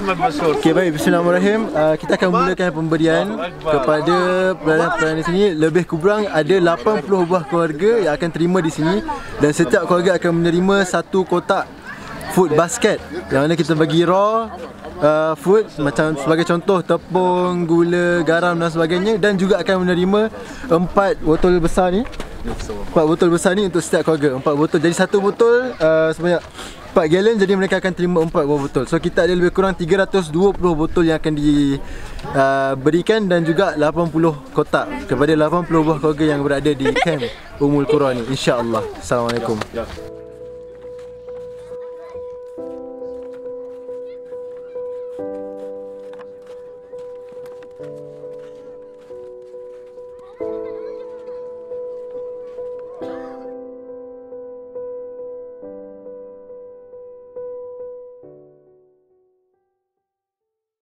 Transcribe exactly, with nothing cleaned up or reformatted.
Okey, baik, bismillahirrahmanirrahim. uh, Kita akan mulakan pemberian kepada pelarian-pelarian di sini. Lebih kurang ada lapan puluh buah keluarga yang akan terima di sini. Dan setiap keluarga akan menerima satu kotak food basket, yang mana kita bagi raw uh, food, macam sebagai contoh tepung, gula, garam dan sebagainya. Dan juga akan menerima empat botol besar ni, empat botol besar ni untuk setiap keluarga. Empat botol, jadi satu botol uh, sebanyak empat gallon, jadi mereka akan terima empat buah botol. So kita ada lebih kurang tiga ratus dua puluh botol yang akan diberikan uh, dan juga lapan puluh kotak kepada lapan puluh buah keluarga yang berada di kamp Ummul Qura ni, insya-Allah. Assalamualaikum.